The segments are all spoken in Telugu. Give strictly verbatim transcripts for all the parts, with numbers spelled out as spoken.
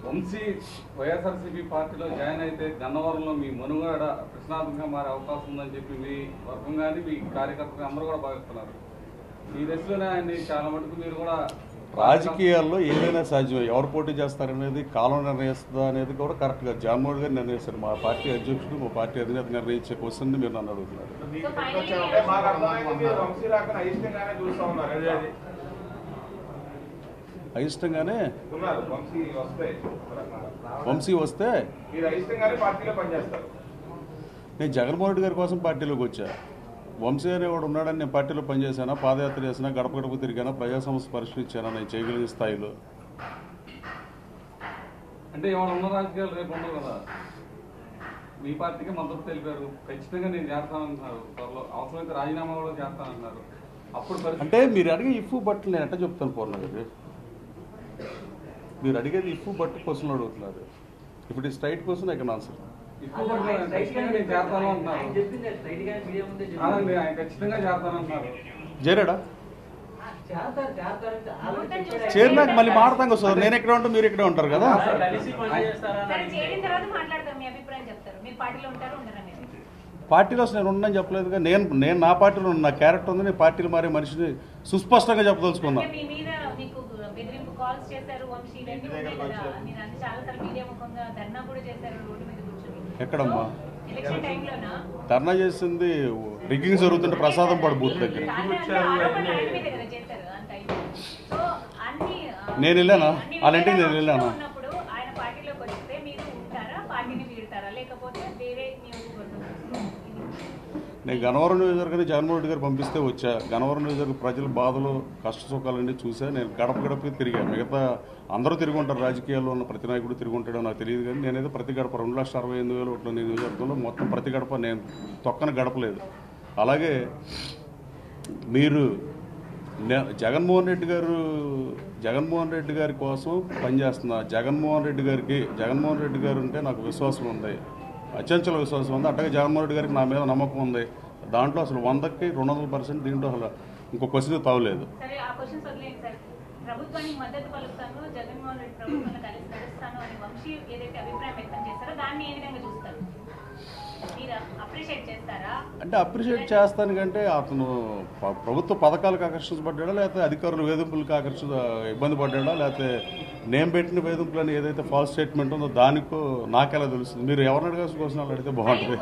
వంశీ వైఎస్ఆర్సీపీ పార్టీలో జాయిన్ అయితే గన్నవరంలో మీ మనుగడ ప్రశ్నార్థంగా మారే అవకాశం ఉందని చెప్పి మీ వర్గం కానీ మీ కార్యకర్తలు అందరూ కూడా భావిస్తున్నారు. ఈ దశలోనే ఆయన్ని చాలా మటుకు మీరు కూడా రాజకీయాల్లో ఏదైనా సాధ్యం, ఎవరు పోటీ చేస్తారనేది కాలం నిర్ణయిస్తుందా అనేది కూడా కరెక్ట్గా జగన్మోహన్ గారు నిర్ణయిస్తారు. మా పార్టీ అధ్యక్షుడు మా పార్టీ అధినేత నిర్ణయించే క్వశ్చన్ మీరు నన్ను అడుగుతున్నారు. అయిష్టంగానే వంశీ వస్తే నేను జగన్మోహన్ రెడ్డి గారి కోసం పార్టీలోకి వచ్చా. వంశీ అనేవాడు ఉన్నాడని నేను పార్టీలో పనిచేశానా, పాదయాత్ర చేసినా, గడప గడప తిరిగానా, ప్రజా సమస్య పరిష్కరించానా నేను చేయగలిగిన స్థాయిలో. అంటే ఇవాళ ఉన్న రాజకీయాలు రేపు ఉండవు కదా. మీ పార్టీకి మద్దతు తెలిపారు, ఖచ్చితంగా నేను చేస్తానంటున్నారు, త్వరలో అవసరమైతే రాజీనామా కూడా చేస్తానంటున్నారు. అప్పుడు అంటే మీరు అడిగే ఇఫ్ బట్ నేను ఎట్లా చెప్తాను పూర్ణ గారు, మీరు అడిగేది ఇఫ్ బట్ క్వశ్చన్ అడుగుతున్నారు. ఇప్పుడు ఈ straight question I can answer. చేరాడా చేరినాక మళ్ళీ మాడతాం కదా సార్. నేను ఎక్కడ ఉంటా మీరు ఇక్కడే ఉంటారు కదా. పార్టీలో అసలు నేను ఉండని చెప్పలేదుగా. నేను నేను నా పార్టీలో నా క్యారెక్టర్ ఉంది, నేను పార్టీలో మారే మనిషిని సుస్పష్టంగా చెప్పదలుచుకున్నా. ఎక్కడమ్మా ధర్నా చేసింది? రిగ్గింగ్ జరుగుతుంటే ప్రసాదం పడు బూత్ దగ్గర నేను వెళ్ళానా? వాళ్ళ ఇంటికి నేను వెళ్ళానా? నేను గన్నవరం నియోజకవర్గాన్ని జగన్మోహన్ రెడ్డి గారు పంపిస్తే వచ్చా. గన్నవరం నియోజకవర్గ ప్రజల బాధలు కష్ట సుఖాలన్నీ చూసా. నేను గడప గడప తిరిగాను. మిగతా అందరూ తిరిగి ఉంటారు, రాజకీయాల్లో ఉన్న ప్రతి నాయకుడు తిరిగి ఉంటాడో నాకు తెలియదు. కానీ నేనైతే ప్రతి గడప రెండు లక్షల అరవై ఎనిమిది వేల ఒకటి నియోజకవర్గంలో మొత్తం ప్రతి గడప నేను తొక్కన గడపలేదు. అలాగే మీరు జగన్మోహన్ రెడ్డి గారు జగన్మోహన్ రెడ్డి గారి కోసం పనిచేస్తున్నా. జగన్మోహన్ రెడ్డి గారికి జగన్మోహన్ రెడ్డి గారు అంటే నాకు విశ్వాసం ఉంది, అత్యంచల విశ్వాసం ఉంది. అట్లాగే జగన్మోహన్ రెడ్డి గారికి నా మీద నమ్మకం ఉంది. దాంట్లో అసలు వందకి రెండు వందల పర్సెంట్ దీంట్లో అసలు ఇంకో క్వశ్చన్ తావలేదు. అంటే అప్రిషియేట్ చేస్తాను కంటే అతను ప్రభుత్వ పథకాలకు ఆకర్షించబడ్డా, లేకపోతే అధికారుల వేధింపులకు ఆకర్షి ఇబ్బంది పడ్డా, లేకపోతే నేను పెట్టిన వేధింపులని ఏదైతే ఫాల్స్ స్టేట్మెంట్ ఉందో దానికో నాకెలా తెలుస్తుంది? మీరు ఎవరిని అడగాల్సిన క్వశ్చన్ అడిగితే బాగుంటుంది.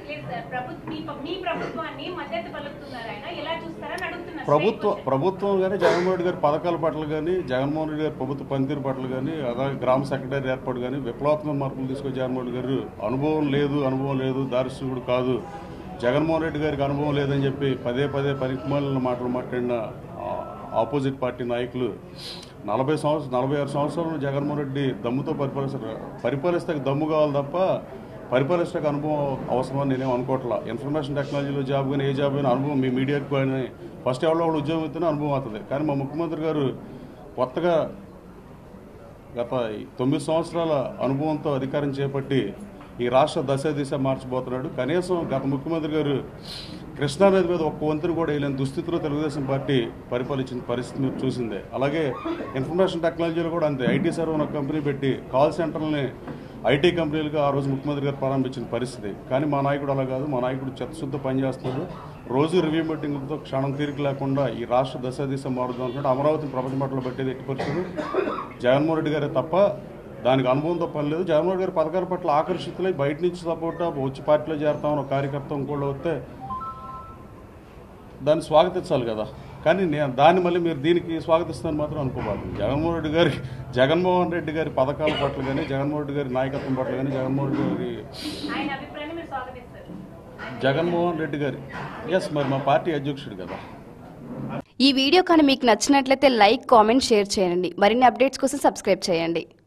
ప్రభుత్వం ప్రభుత్వం కానీ జగన్మోహన్ రెడ్డి గారి పథకాల పట్ల కానీ, జగన్మోహన్ రెడ్డి గారి ప్రభుత్వ పనితీరు పట్ల కానీ, అలాగే గ్రామ సెక్రటరీ ఏర్పాటు కానీ విప్లవాత్మక మార్పులు తీసుకొచ్చి జగన్మోహన్ రెడ్డి గారు అనుభవం లేదు అనుభవం లేదు దారిశూడు కాదు, జగన్మోహన్ రెడ్డి గారికి అనుభవం లేదని చెప్పి పదే పదే పనికిమాలిన మాటలు మాట్లాడిన ఆపోజిట్ పార్టీ నాయకులు నలభై సంవత్సరం నలభై ఆరు సంవత్సరాలు జగన్మోహన్ రెడ్డి దమ్ముతో పరిపాలిస్తారు. పరిపాలిస్తే దమ్ము కావాలి తప్ప పరిపాలిస్తే అనుభవం అవసరమని నేనేం అనుకోవట్లా. ఇన్ఫర్మేషన్ టెక్నాలజీలో జాబ్ కానీ ఏ జాబ్ అయినా అనుభవం మీ మీడియాకి కానీ ఫస్ట్ ఎవరో ఒకటి ఉద్యోగం ఇస్తేనే అనుభవం అవుతుంది. కానీ మా ముఖ్యమంత్రి గారు కొత్తగా గత తొమ్మిది సంవత్సరాల అనుభవంతో అధికారం చేపట్టి ఈ రాష్ట్ర దశ దిశ మార్చిపోతున్నాడు. కనీసం గత ముఖ్యమంత్రి గారు కృష్ణానది మీద ఒక్క వంతుని కూడా వేయలేని దుస్థితిలో తెలుగుదేశం పార్టీ పరిపాలించిన పరిస్థితి మీరు చూసిందే. అలాగే ఇన్ఫర్మేషన్ టెక్నాలజీలో కూడా అంతే. ఐటీ సర్వ్ ఒక కంపెనీ పెట్టి కాల్ సెంటర్లని ఐటీ కంపెనీలుగా ఆ రోజు ముఖ్యమంత్రి గారు ప్రారంభించిన పరిస్థితి. కానీ మా నాయకుడు అలా కాదు. మా నాయకుడు చిత్తశుద్ధ పనిచేస్తున్నాడు. రోజు రివ్యూ మీటింగ్లతో క్షణం తీరిక లేకుండా ఈ రాష్ట్ర దశ దిశ మారుద్దాం అంటున్నాడు. అమరావతిని ప్రపంచ మట్టలో పెట్టేది ఎట్టి పరిస్థితులు జగన్మోహన్ రెడ్డి గారే తప్ప దానికి అనుభవంతో పని లేదు. జగన్మోహన్ రెడ్డి గారి పథకాల పట్ల ఆకర్షితులై బయట నుంచి సపోర్ట్ వచ్చి పార్టీలో చేరుతామని ఒక కార్యకర్త ఇంకోళ్ళు వస్తే దాన్ని స్వాగతించాలి కదా. కానీ నేను దాన్ని మళ్ళీ మీరు దీనికి స్వాగతిస్తాను మాత్రం అనుకోవాలి. జగన్మోహన్ రెడ్డి గారి జగన్మోహన్ రెడ్డి గారి పథకాల పట్ల కానీ, జగన్మోహన్ రెడ్డి గారి నాయకత్వం పట్ల కానీ, జగన్మోహన్ రెడ్డి గారి జగన్మోహన్ రెడ్డి గారి ఎస్ మరి మా పార్టీ అధ్యక్షుడు కదా. ఈ వీడియో కానీ మీకు నచ్చినట్లయితే లైక్, కామెంట్, షేర్ చేయండి. మరిన్ని అప్డేట్స్ కోసం సబ్స్క్రైబ్ చేయండి.